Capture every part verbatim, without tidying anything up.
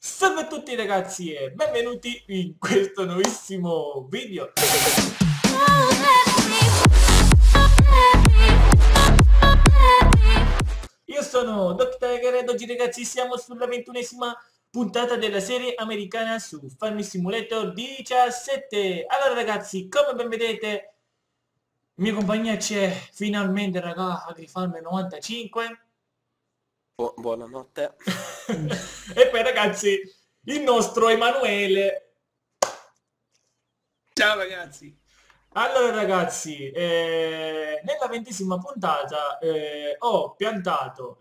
Salve a tutti ragazzi e benvenuti in questo nuovissimo video. Io sono Doc Tiger ed oggi ragazzi siamo sulla ventunesima puntata della serie americana su Farming Simulator diciassette. Allora ragazzi, come ben vedete, in mia compagnia c'è finalmente raga AgriFarm novantacinque. Bu buonanotte. E poi ragazzi il nostro Emanuele. Ciao ragazzi. Allora ragazzi, eh, nella ventesima puntata eh, ho piantato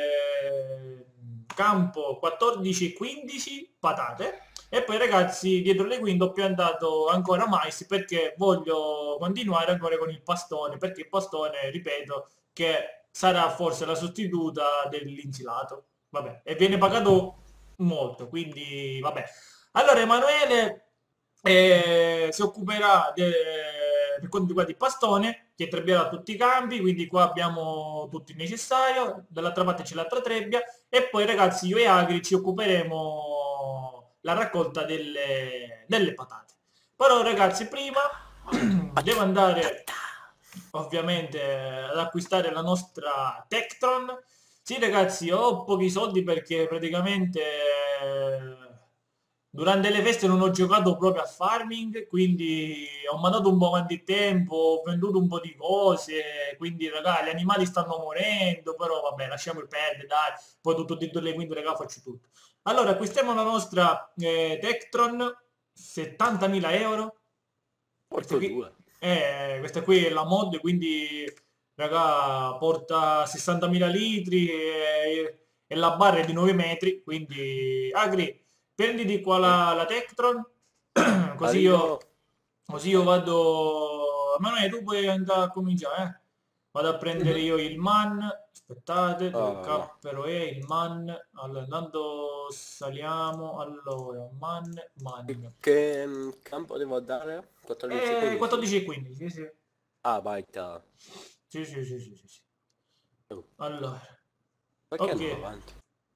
eh, campo quattordici e quindici patate e poi ragazzi dietro le quinte ho piantato ancora mais perché voglio continuare ancora con il pastone, perché il pastone, ripeto, che sarà forse la sostituta dell'insilato. Vabbè, e viene pagato molto, quindi vabbè. Allora Emanuele eh, si occuperà de, per quanto riguarda il pastone, che trebbierà tutti i campi, quindi qua abbiamo tutto il necessario, dall'altra parte c'è l'altra trebbia, e poi ragazzi io e Agri ci occuperemo la raccolta delle, delle patate. Però ragazzi prima devo andare ovviamente ad acquistare la nostra Tectron. Sì ragazzi, ho pochi soldi perché praticamente eh, durante le feste non ho giocato proprio a farming, quindi ho mandato un po' avanti il tempo, ho venduto un po' di cose, quindi raga, gli animali stanno morendo, però vabbè, lasciamo perdere, dai, poi tutto dentro le quinte, raga, faccio tutto. Allora, acquistiamo la nostra eh, Tectron, settantamila euro. Questa Porco qui, due. eh, questa qui è la mod, quindi raga, porta sessantamila litri e, e la barra è di nove metri, quindi Agri. Prenditi qua la, la Tectron, così io, Arrivo. così io vado... Ma non è, tu puoi andare a cominciare, eh? Vado a prendere io il man, aspettate, dove Ah, no. cappero è il man? Allora, intanto saliamo, allora, man, man. Che mm, campo devo dare? quattordici Eh, quindici? quattordici e quindici, sì, sì. Ah, baita. Sì, sì, sì, sì, sì, sì. Oh, Allora, perché non ok. avanti?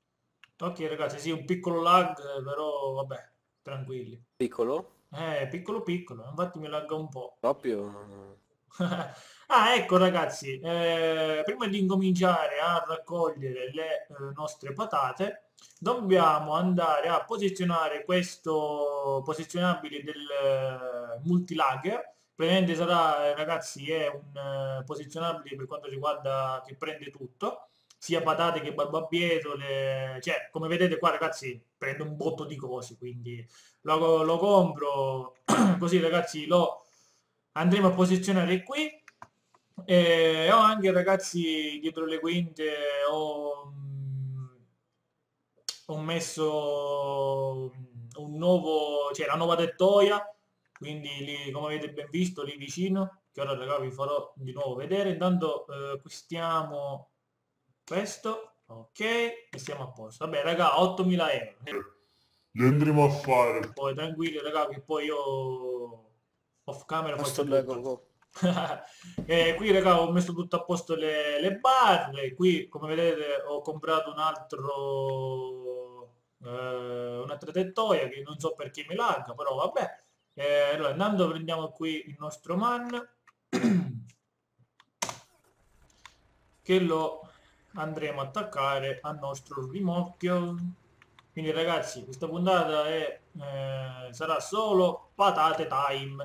Ok ragazzi, sì, un piccolo lag, però vabbè, tranquilli. Piccolo? Eh, piccolo piccolo, infatti mi lagga un po'. Proprio? Ah, ecco ragazzi, eh, prima di incominciare a raccogliere le eh, nostre patate, dobbiamo andare a posizionare questo posizionabile del eh, multilager. Praticamente sarà, eh, ragazzi, è un eh, posizionabile per quanto riguarda che prende tutto, sia patate che barbabietole, cioè come vedete qua ragazzi prende un botto di cose, quindi lo, lo compro così ragazzi lo andremo a posizionare qui. E ho anche ragazzi dietro le quinte ho, mm, ho messo un nuovo, cioè la nuova tettoia, quindi lì come avete ben visto lì vicino, che ora raga vi farò di nuovo vedere. Intanto eh, acquistiamo questo, ok, e siamo a posto. Vabbè raga, ottomila euro li andremo a fare poi tranquilli raga, che poi io off camera Posto faccio due tutto. go. E qui raga ho messo tutto a posto le, le barre, qui come vedete ho comprato un altro eh, un'altra tettoia che non so perché mi lagga, però vabbè. Eh, allora andando prendiamo qui il nostro man che lo andremo a attaccare al nostro rimorchio. Quindi ragazzi questa puntata è, eh, sarà solo patate time.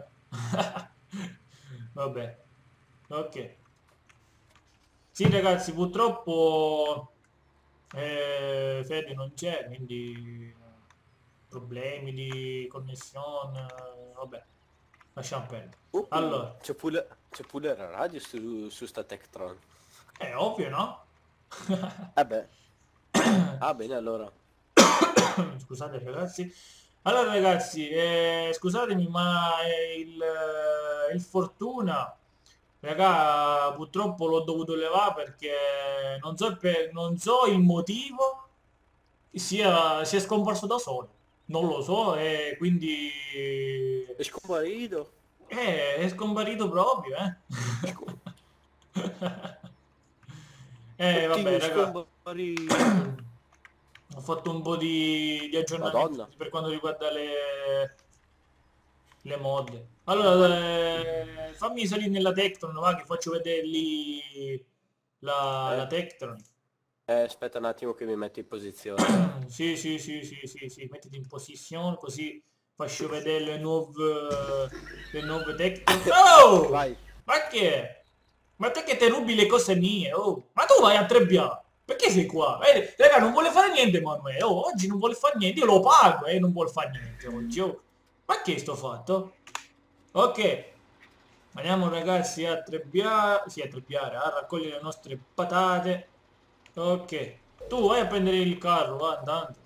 Vabbè, ok. Sì ragazzi purtroppo eh, Fede non c'è, quindi problemi di connessione, vabbè, lasciamo perdere. Uh, Allora, c'è pure, c'è pure la radio su, su sta Tectron. è ovvio, no? Eh beh. Ah, bene allora. Scusate ragazzi. Allora ragazzi, eh, scusatemi, ma eh, il, eh, il Fortuna, raga, purtroppo l'ho dovuto levare perché non so, per, non so il motivo, sia, si è scomparso da solo. Non lo so, e quindi È scomparito. eh, è scomparito proprio, eh. Sco- Eh, vabbè, Oddio, è raga. scomparito. Ho fatto un po' di, di aggiornamenti Madonna. per quanto riguarda le, le mod. Allora, eh, fammi salire nella Tectron, va, che faccio vederli la, Eh, la Tectron. eh, aspetta un attimo che mi metto in posizione. Sì, sì, sì, sì, sì, sì, mettiti in posizione così faccio vedere le nuove, le nuove Tectron. Oh! Vai. Ma che è? Ma te che te rubi le cose mie, oh! Ma tu vai a Trebbià! Perché sei qua? Eh, raga, non vuole fare niente Emanuele, oh, oggi non vuole fare niente, io lo pago e eh, non vuole fare niente oggi, oh. Ma che sto fatto? Ok, andiamo ragazzi a trebbiare, sì a trebbiare, a raccogliere le nostre patate. Ok, tu vai a prendere il carro, va andando.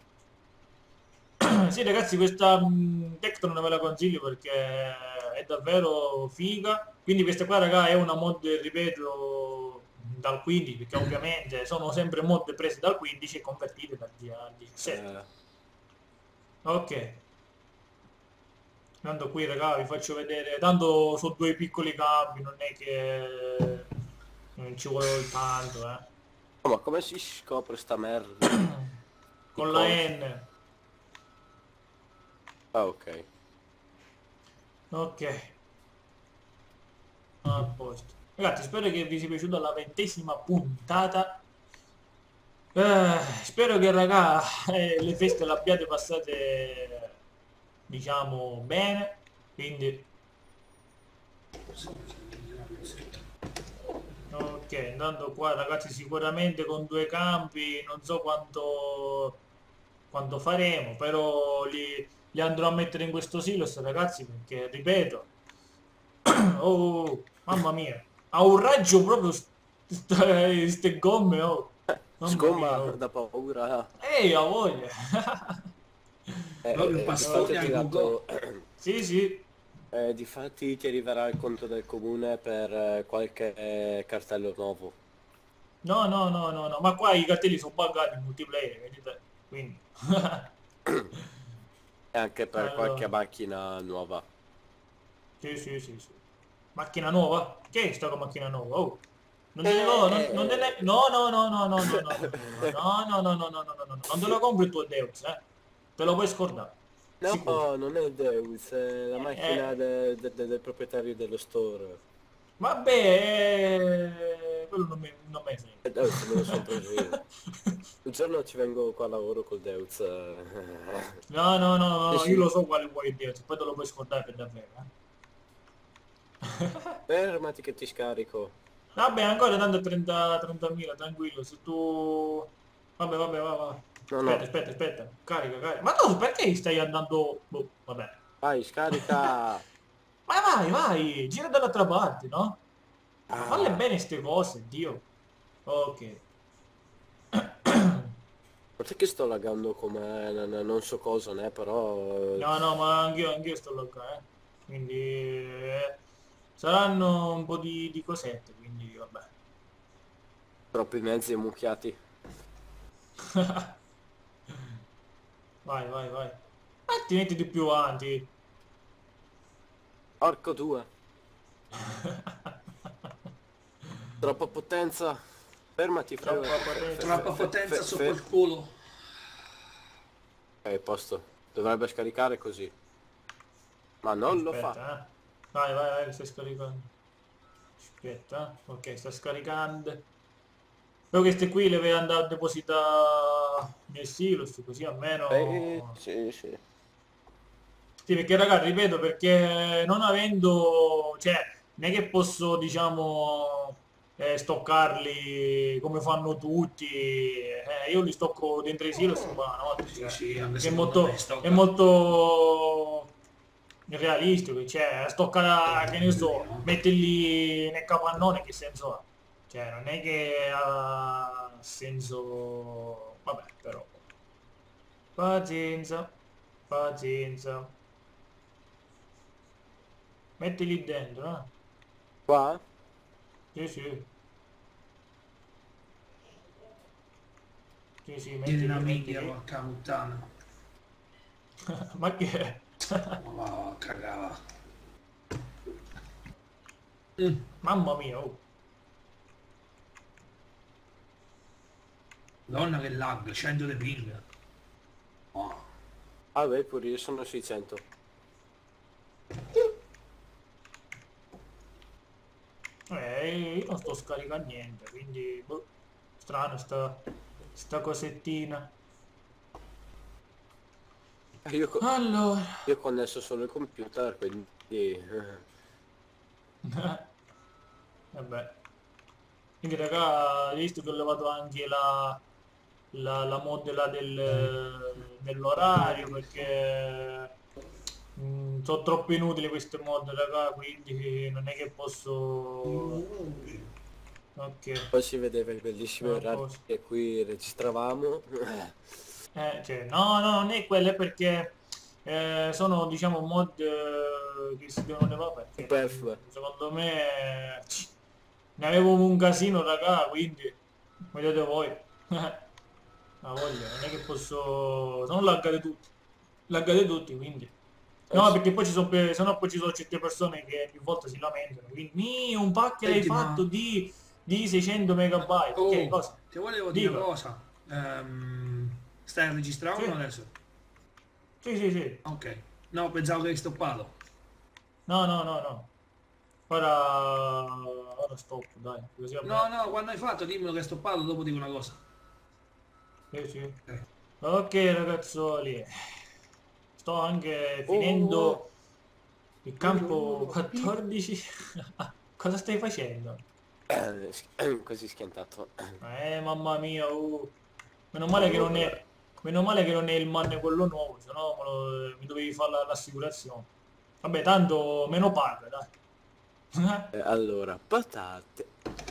Sì ragazzi, questa mh, Tecton non ve la consiglio perché è davvero figa. Quindi questa qua raga è una mod, ripeto, dal quindici, perché ovviamente sono sempre mod prese dal quindici e convertite dal al diciassette. Eh, Ok, tanto qui raga vi faccio vedere, tanto sono due piccoli cambi, non è che non ci vuole tanto, eh. oh, ma come si scopre sta merda? I Con la confi. N. Ah, ok. Ok, a posto. Ragazzi, spero che vi sia piaciuta la ventesima puntata. Eh, spero che raga eh, le feste le abbiate passate diciamo bene. Quindi ok, andando qua ragazzi sicuramente con due campi, non so quanto, quanto faremo, però li, li andrò a mettere in questo silos ragazzi perché ripeto, oh, mamma mia, ha un raggio proprio queste gomme, oh, mamma mia, Sgomma oh. da paura. Ehi, ha voglia. Eh, Proprio eh, eh, difatti ho pastone a tirato... go-go. Sì, sì. Eh, difatti ti arriverà il conto del comune per eh, qualche eh, cartello nuovo. No, no, no, no, no, ma qua i cartelli sono buggati in multiplayer, vedete? Quindi. E anche per qualche Allora, macchina nuova. sì, sì, sì, sì. Macchina nuova? Che è sta con macchina nuova? Oh. Non te ne do, non, non te ne... Eh, No, no, no, no, no, no, no, no, no, no, no, no, no, no, no, no, no, non te lo compri il tuo Deus, eh. Te lo puoi scordare. no, Sicuro. non è il Deus, è la Eh, macchina eh, de- de- de- del proprietario dello store. vabbè, eh, quello non mi, non mi Il Deus me lo sono frega. preso io. Un giorno ci vengo qua a lavoro col Deus. eh. No, no, no, Sì, no, io lo sì, so quale vuoi dire, poi te lo puoi scordare per davvero, eh. fermati che ti scarico. Vabbè, ancora tanto trenta trentamila, tranquillo, se tu... Vabbè, vabbè, va, va. No, Aspetta, no, aspetta, aspetta, carica, carica. Ma tu perché stai andando... Boh, vabbè. vai, scarica. Ma vai, vai, gira dall'altra parte, no? Ma falle Ah, bene ste cose, Dio. Ok. guarda che sto laggando come n- non so cosa, né, però eh, No, no, ma anch'io, anch'io sto loca, eh. Quindi... eh, saranno un po' di, di cosette, quindi vabbè. troppi mezzi ammucchiati. Vai, vai, vai. Ma ti metti di più avanti. Porco due, troppa potenza. Fermati, frego. Troppa Fe- fe- potenza. fe- Troppa fe- potenza fe- sopra il fe- culo. Ok, posto. Dovrebbe scaricare così. Ma non lo fa. Aspetta, eh. Vai, vai, vai, stai scaricando. Aspetta, eh. Ok, sta scaricando. Però queste qui le devi andare a depositare nel silos, così Eh, almeno... sì, sì. Sì, perché ragazzi, ripeto, perché non avendo... Cioè, non è che posso, diciamo, eh, stoccarli come fanno tutti. Eh, io li stocco dentro i silos e buonanotte, Sì, cioè. sì, anche Che è secondo me molto... È stocca. molto... realistico, cioè, stoccare, che ne so, Vero. metterli nel capannone, che senso ha? Cioè, non è che ha senso... Vabbè, però... Pazienza, pazienza. Mettili dentro, eh? Qua? Sì, sì, sì, sì, Tieni una mettili, minchia, mettili. porca puttana. Ma che è? Ma va a cagare. Mm. Mamma mia, oh. Donna che lag, cento di ping. Oh. Ah beh, pure io sono seicento. Eh, io non sto scaricando niente, quindi boh, strano sta, sta cosettina. Eh, Io, co- Allora, io ho connesso solo il computer, quindi... eh, vabbè. Quindi raga, hai visto che ho levato anche la, la, la mod là del, dell'orario perché mm, sono troppo inutili queste mod raga, quindi non è che posso... Ok, Poi si vedeva i bellissimi a orari posto. che qui registravamo. Eh, cioè, no, no, non è quelle perché eh, sono, diciamo, mod eh, che si devono levare perché Superflue. non- secondo me eh, ne avevo un casino, raga, quindi vedete voi. La voglia, non è che posso... sono laggate tutti. Laggate tutti, quindi. Eh No, sì. perché poi ci sono, pe- sennò poi ci sono certe persone che ogni volta si lamentano. Quindi, "Mi, un pack che l'hai Senti, fatto ma... di, di seicento megabyte. Che Oh, cosa? ti volevo dire una Dico. cosa. Ehm, stai registrando Sì, adesso? sì, sì, sì. Ok. No, pensavo che hai stoppato. No, no, no, no. Ora, ora stop, dai, così No, almeno. no, quando hai fatto dimmelo che hai stoppato, dopo dico una cosa. Sì, sì. Ok. Ok, ragazzoli. Sto anche Oh, finendo il oh, campo oh, oh. quattordici. Cosa stai facendo? Eh, sch- Così schiantato. Eh, mamma mia, uh. Meno male che non Allora, è, meno male che non è il manne quello nuovo, se no me lo- mi dovevi fare la- l'assicurazione. Vabbè, tanto meno paga, dai. eh, allora, patate.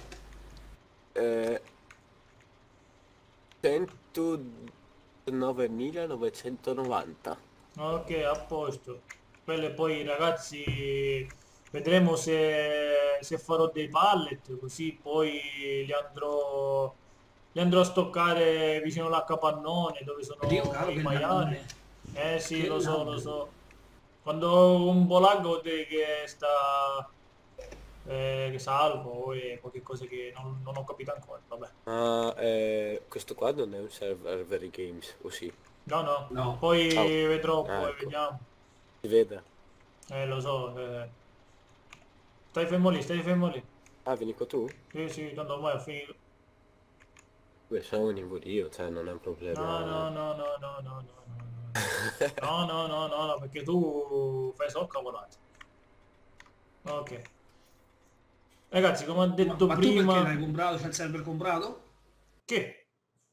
Eh, centonovemilanovecentnovanta. Ok, a posto. Quelle poi ragazzi vedremo se, se farò dei pallet, così poi li andrò, li andrò a stoccare vicino alla capannone dove Dio sono caro i che maiali. laggone. Eh sì, Che lo so, lo lag. so. Quando ho un po' lag vuol dire che sta eh, che salvo e qualche cosa che non, non ho capito ancora. Vabbè. Ma eh, questo qua non è un server Very Games, o sì? No, no. No. Ah, Poi vedrò, ah, poi ecco, vediamo. si vede. Eh, lo so. eh. Stai fermo lì, stai fermo lì. Ah, vieni qua tu? Sì, sì, tanto ormai ho finito. Beh, se no venivo io, cioè non è un No, problema. no, no, no, no, no, no, no, no. No, no, no, no, no, perché tu fai solo cavolate. Ok. Ragazzi, come ho Ma, detto ma tu perché prima, l'hai comprato? C'è il server comprato? che...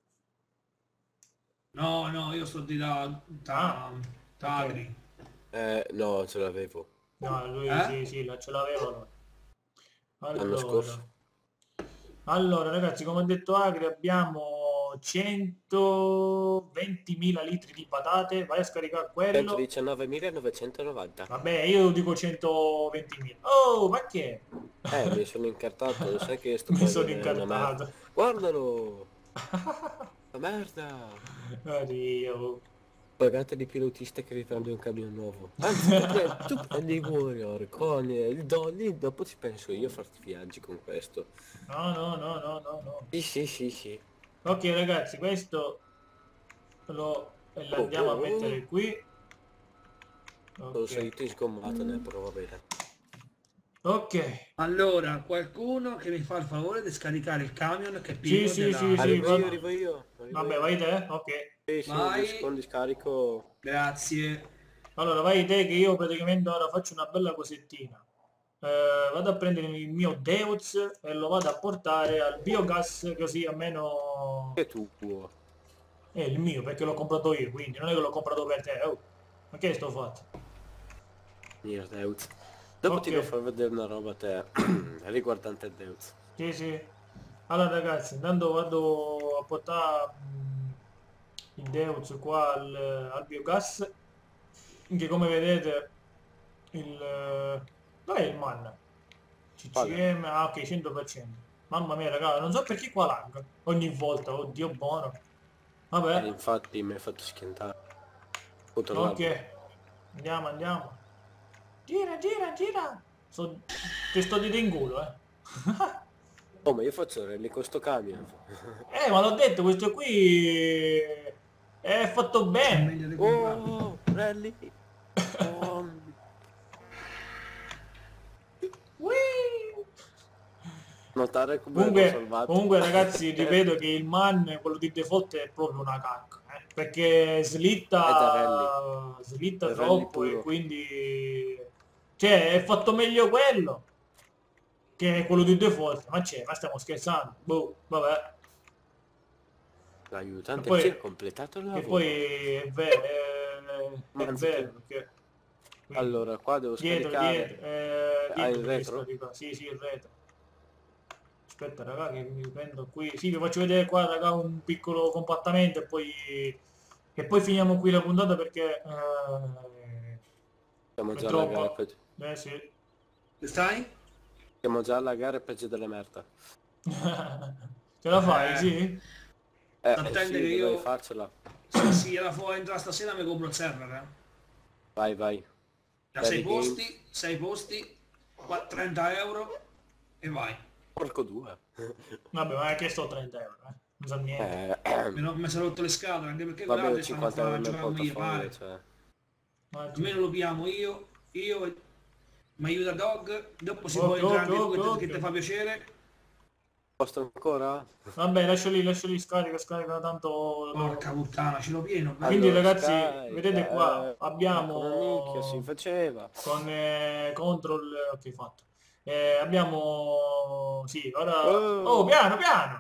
No, no, io sto di da, Ah, da, da ok. Agri. Eh, no, ce l'avevo No, lui Eh? sì, sì, la- ce l'aveva lui. l'anno Allora. scorso. Allora, ragazzi, come ha detto Agri, abbiamo centoventimila litri di patate. Vai a scaricare quello. centodiciannovemilanovecentonovanta. Vabbè, io dico centoventimila. Oh, ma che? Eh, mi sono incartato, lo sai che sto Mi sono coglione è una merda. incartato. Guardalo! La merda! Oddio. Pagate di pilotista che riprende un camion nuovo. Anzi, tu, pre- tu prendi i Warrior con il Dolly, dopo ci penso io a farti viaggi con questo. No, no, no, no, no, no. Sì, sì, sì, sì. Ok, ragazzi, questo lo lo Oh, andiamo a oh, oh. mettere qui. Sono Ok. salito in sgommatane, però va bene. Ok. Allora, qualcuno che mi fa il favore di scaricare il camion che è Sì, pieno sì, sì, della... sì, Arrivo io, va- arrivo io, arrivo vabbè, io. vai te, ok. Sì, sì, due Vai, secondi scarico. grazie. Allora, vai te che io praticamente ora faccio una bella cosettina. Eh, vado a prendere il mio Deutz e lo vado a portare al biogas così almeno Che tuo. è il mio perché l'ho comprato io, quindi non è che l'ho comprato per te. Oh, ma che sto fatto? Mio Deus. Dopo Ok, ti devo far vedere una roba a te riguardante il Deus. sì, sì. Allora ragazzi, intanto vado a portare mm, il Deutz qua al, al biogas, che come vedete il... eh, dov'è il man? Quale? C C M, ah ok, cento per cento. Mamma mia raga, non so perché qua lag. Ogni volta, oddio buono. Eh, Vabbè, infatti mi hai fatto schiantare. ok. Controllarlo. Andiamo, andiamo. Gira, gira, gira. So, ti sto dito in culo, eh. Oh, ma io faccio rally con sto camion. Eh, ma l'ho detto, questo qui è fatto È bene. meglio di comprare. Oh, rally. Oh. Whee! Notare come l'ho Comunque, salvato. comunque ragazzi, ripeto che il man, quello di default, è proprio una cacca, eh, perché È da rally. slitta, slitta È rally troppo e puro. quindi... Cioè, è fatto meglio quello che quello di default, ma c'è, ma stiamo scherzando, boh, vabbè. E L'aiutante poi, ci ha completato il e lavoro. poi è vero, è, Ma è anziché... vero, perché... Quindi, Allora, qua devo dietro, scaricare. dietro, eh, Ah, dietro il devi retro? scaricare, sì, sì, il retro. Aspetta raga che mi prendo qui. Sì, vi faccio vedere qua raga un piccolo compattamento e poi, e poi finiamo qui la puntata perché eh, Siamo è già alla gara troppo. peggio. Eh sì. Stai? Siamo già alla gara peggio delle merda. Ce la fai, Eh, sì? Eh, eh attende sì, che dovrei io... farcela. Sì, sì, alla fuori entrare stasera mi compro il server, eh. Vai, vai. Da Daddy sei Game. posti, sei posti, qua- trenta euro e vai. Porco due. Vabbè, ma è che sto trenta euro, eh. Non so niente. Eh, Mi, no- mi sono rotto le scatole, anche perché vabbè, ho quell'altro stanno a cinquanta fare euro a nel giocare come gli portafoglio, pare. cioè. Ma già. Almeno lo piamo io, io e... mi aiuta Dog, dopo si può Occhio, entrare occhio, anche tu occhio, che ti che ti occhio. fa piacere. Posto ancora? Vabbè, lascio lì, lascio lì, scarica, scarica, tanto Porca dopo. puttana, ce l'ho pieno, bello. Quindi Allora, ragazzi, vedete scarica. qua, Eh, ma come minchia si abbiamo faceva? con eh, control, ok fatto. Eh, abbiamo, sì, ora... Oh, Oh! piano, piano!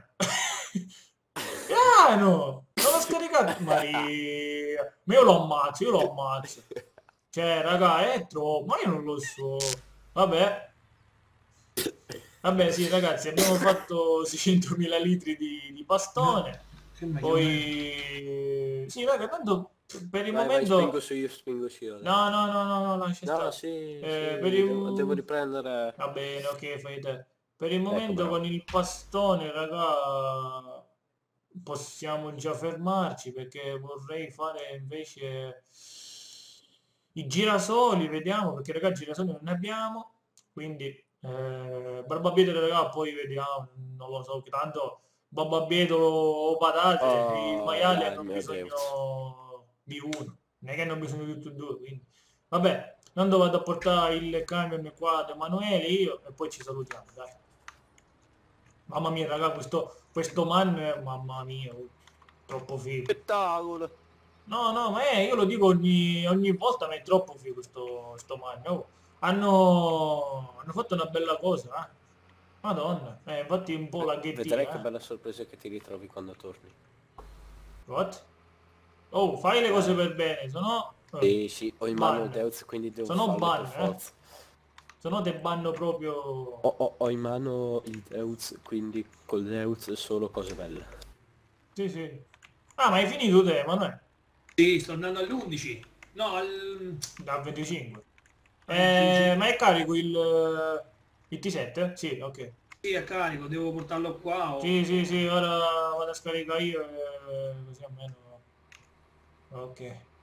Piano! Non l'ho scaricato! Maria! Ma io lo ammazzo, io lo ammazzo. Cioè, raga, è troppo, ma io non lo so. Vabbè, vabbè, sì, ragazzi, abbiamo fatto seicentomila litri di, di Eh, pastone. che meglio me. Poi... Sì, raga, tanto per il Vai, vai, spingo momento... su io, spingo su io No, adesso. no, no, no, no, lascia No, stare. sì, Eh, per sì, devo, devo il... riprendere. Va bene, ok, fai te. Per il Ecco, momento bravo. con il pastone, raga, possiamo già fermarci perché vorrei fare invece i girasoli, vediamo, perché raga girasoli non ne abbiamo, quindi eh, barbabietole raga, poi vediamo, non lo so, che tanto barbabietolo o patate, i Oh, maiali dai, hanno mio Deus. bisogno di uno, non è che hanno bisogno di tutti e due, quindi vabbè, tanto vado a portare il camion qua ad Emanuele io e poi ci salutiamo, dai. Mamma mia raga, questo, questo man, mamma mia, oh, troppo figo. Spettacolo. No, no, ma è, io lo dico ogni, ogni volta, ma è troppo figo sto, sto Magno. Oh, hanno, hanno fatto una bella cosa, eh. Madonna, eh, infatti un po' V- Vedrai che laghettina, eh. bella sorpresa che ti ritrovi quando torni. What? Oh, fai le cose Eh, per bene, se no... eh, sì, sì, ho in mano il ban. Deus, quindi devo Se no farle per ban, eh. forza. Se no te banno proprio... Ho, ho- ho in mano il Deus, quindi col Deus solo cose belle. Sì, sì. Ah, ma hai finito te, Emanuele? Sì, sto andando all'undici. No, al... Da venticinque. al T Eh, ma G. è carico il, il T sette? Sì, ok. Sì, è carico, devo portarlo qua o... Sì, sì, sì, ora vado a scaricare io e così almeno... Ok.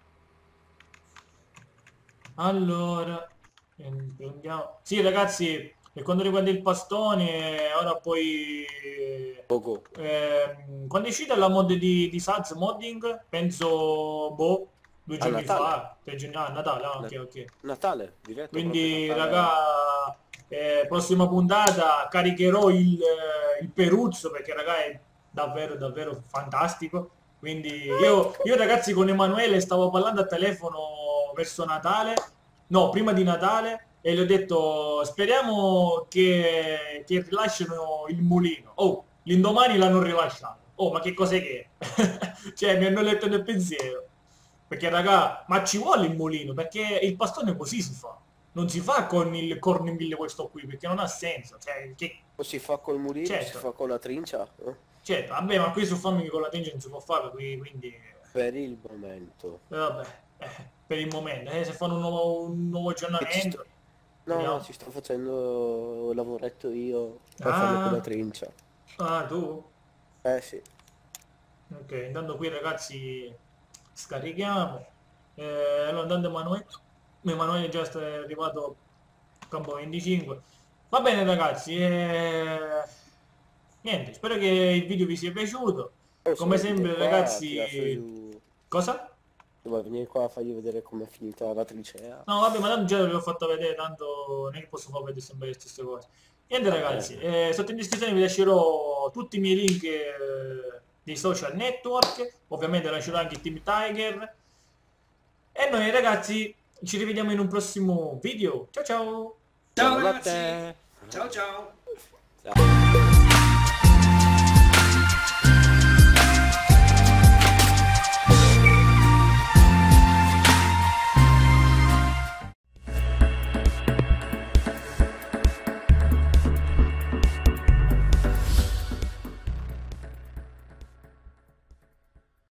Allora, ehm, prendiamo... Sì, ragazzi, per quanto riguarda il pastone, ora poi... Poco. ehm, quando è uscita la mod di, di Saz Modding? Penso, boh, due A giorni Natale. fa. Tre giorni... Ah, Natale, ah, Na- ok, ok. Natale, diretto proprio Quindi, Natale. raga, eh, prossima puntata caricherò il, eh, il Peruzzo perché, raga, è davvero, davvero fantastico. Quindi io, io, ragazzi, con Emanuele stavo parlando a telefono verso Natale, no, prima di Natale, e gli ho detto, speriamo che, che rilasciano il mulino. Oh, l'indomani l'hanno rilasciato. Oh, ma che cos'è che è? Cioè, mi hanno letto nel pensiero. Perché raga, ma ci vuole il mulino, perché il pastone così si fa. Non si fa con il cornimille questo qui, perché non ha senso. Cioè, che... O si fa col mulino, si Certo, fa con la trincia. eh? certo, vabbè, ma qui su Fammi con la Tinge non si può fare, qui- quindi... eh, Per il momento. vabbè, eh, per il momento, eh, se fanno un nuovo, un nuovo E ci sto... aggiornamento, No, no, vediamo. ci sto facendo un lavoretto io per farlo con la Ah, trincia. ah, tu? Eh sì. Ok, intanto qui ragazzi scarichiamo. Eh, allora intanto Emanuele, Emanuele già sta- è arrivato a campo venticinque. Va bene ragazzi, eh, niente, spero che il video vi sia piaciuto. Eh, Come se sempre venite qua, ragazzi, tirate giù- cosa? Devo venire qua a fargli vedere com'è finita la trincea. No vabbè, ma tanto già ve l'ho fatto vedere, tanto non è che posso far vedere sempre le stesse cose. Niente ragazzi, eh, sotto in descrizione vi lascerò tutti i miei link eh, dei social network, ovviamente lascerò anche il Team Tiger. E noi ragazzi ci rivediamo in un prossimo video. Ciao ciao! Ciao Buonanotte. ragazzi. Ciao ciao. Ciao.